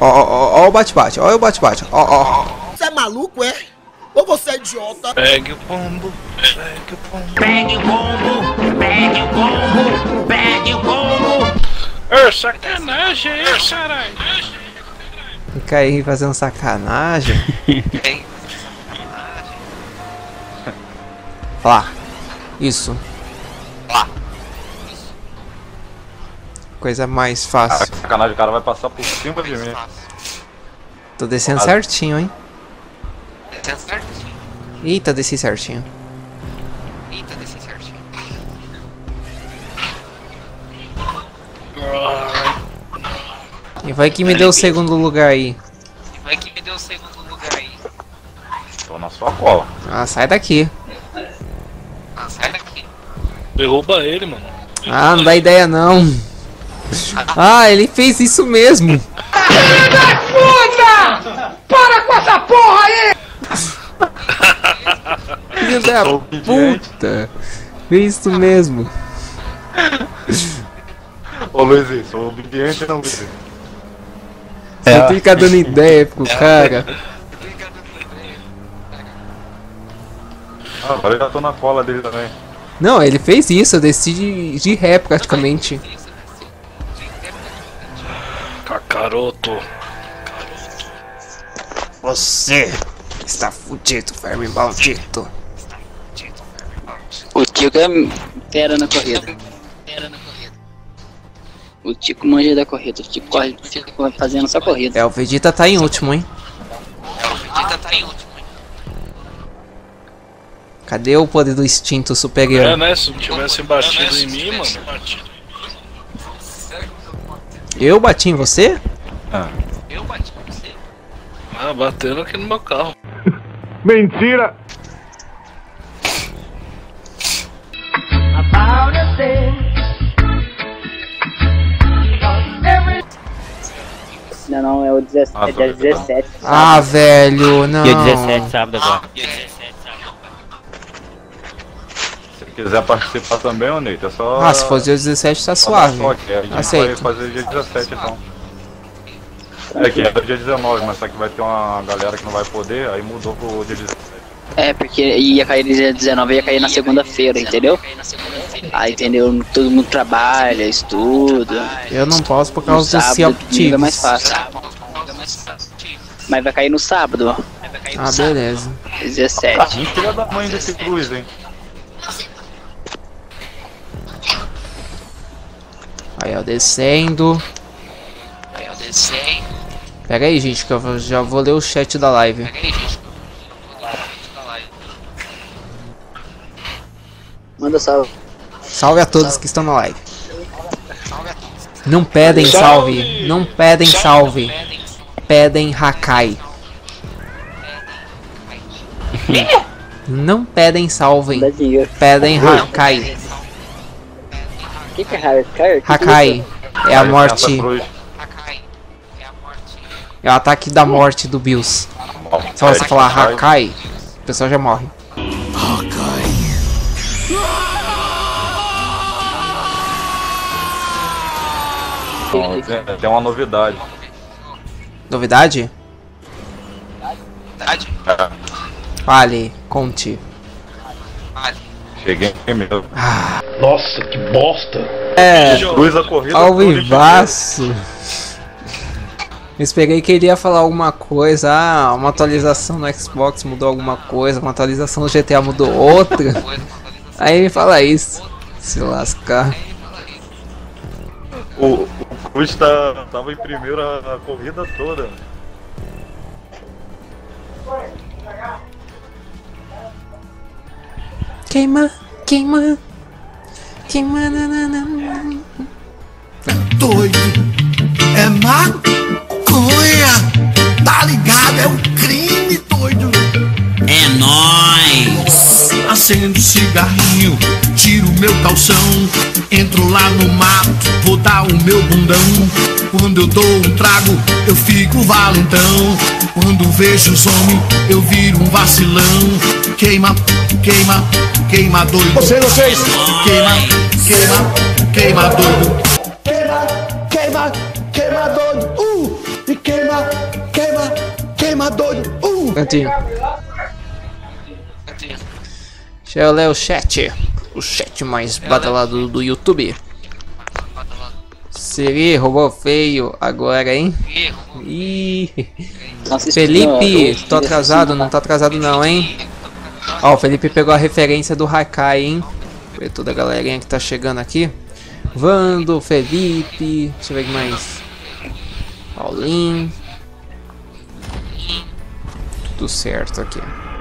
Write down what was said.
Ó o bate-bate, ó o bate-bate. Ó. Você é maluco, é? Ou você é idiota? Pegue o pombo, pegue o pombo. Pegue o pombo, pegue o pombo, pegue o pombo. Sacanagem aí, caralho. Fica aí fazendo sacanagem. Lá. Isso. Coisa mais fácil. Sacanagem, o cara vai passar por cima de mim. Tô descendo certinho, hein? Eita, desci certinho. E vai que me deu o segundo lugar aí. Tô na sua cola. Ah, sai daqui. Derruba ele, mano. Ah, não dá ideia não. Ah, ele fez isso mesmo. Filho da puta! Para com essa porra aí! Filho da puta. Fez isso mesmo. Ô Luizinho, sou obediente não, Luizinho. Você fica dando ideia pro cara. Ah, agora eu já tô na cola dele também. Não, ele fez isso, eu desci de ré praticamente. Cacaroto. Você está fudido, verme maldito. O Tico é fera na corrida. O Tico manja da corrida, o Tico corre, fica fazendo só corrida. É, o Vegeta tá em último, hein? Cadê o poder do instinto superior? É, né? Se não tivesse batido em mim, mano. Eu bati em você? Ah, Ah, batendo aqui no meu carro. mentira! Não, é o 17. Ah, É dia 17. Ah, velho, não. Dia 17, sábado agora. Se quiser participar também, ô Neito, é só... Ah, se fosse dia 17 tá suave. A gente Aceito. vai fazer dia 17 então. É que era dia 19, mas só que vai ter uma galera que não vai poder, aí mudou pro dia 17. É, porque ia cair no dia 19, ia cair na segunda-feira, entendeu? Aí, entendeu? Todo mundo trabalha, estuda. Eu não posso por No causa dos sábado, domingo é mais Celtics. fácil. Mas vai cair no sábado, ó. Ah, beleza. 17. Filha da mãe desse Cruz, hein? Aí, ó, descendo. Pega aí, gente, que eu já vou ler o chat da live. Manda salve. Salve a todos que estão na live. Não pedem salve. Não pedem salve. Pedem Hakai. Não pedem salve. Dá dinheiro. Pedem Hakai. O que é Hakai? Hakai é a morte. Cruz. É o ataque da morte do Bills. Se você falar Hakai, o pessoal já morre. Tem uma novidade. Novidade? É, Fale, conte. cheguei mesmo. Nossa, que bosta. É, Cruz a corrida. ao toda e vivaço. Eu esperei que ele ia falar alguma coisa. Ah, uma atualização no Xbox mudou alguma coisa, uma atualização no GTA mudou outra. Aí ele fala isso. Se lascar. O Cruz tava em primeiro a corrida toda. Queima, queima, queima, nananana. Doido. É maconha. Tá ligado? É um crime, doido. É nóis! Acendo cigarrinho, tiro meu calção, entro lá no mato, vou dar o meu bundão. Quando eu dou um trago, eu fico valentão. Quando vejo os homens, eu viro um vacilão. Queima, queima, queima doido. Vocês! Queima, queima, queima doido. Queima, queima, queima doido. Se queima, queima, queima doido. Cantinho. Deixa eu ler o chat. O chat mais badalado do YouTube. Siri, robô feio agora, hein? Ih. Felipe, tô atrasado, não tô atrasado não, hein? Ó, o Felipe pegou a referência do Hakai, hein? Foi toda a galerinha que tá chegando aqui. Vando, Felipe, deixa eu ver o que mais. Paulinho. Tudo certo aqui.